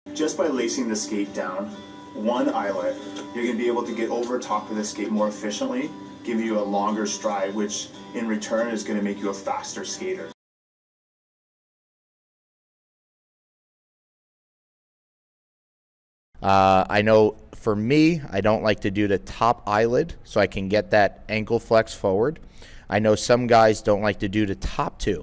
Just by lacing the skate down one eyelet, you're going to be able to get over top of the skate more efficiently, give you a longer stride, which in return is going to make you a faster skater. I know for me, I don't like to do the top eyelid so I can get that ankle flex forward. I know some guys don't like to do the top two.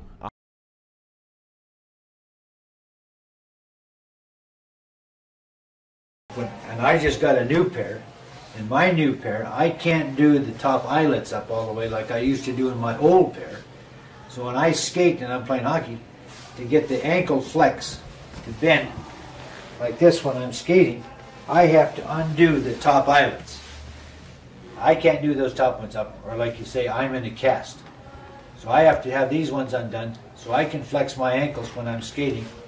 And I just got a new pair. In my new pair, I can't do the top eyelets up all the way like I used to do in my old pair. So when I skate and I'm playing hockey, to get the ankle flex to bend like this when I'm skating, I have to undo the top eyelets. I can't do those top ones up, or like you say, I'm in a cast. So I have to have these ones undone so I can flex my ankles when I'm skating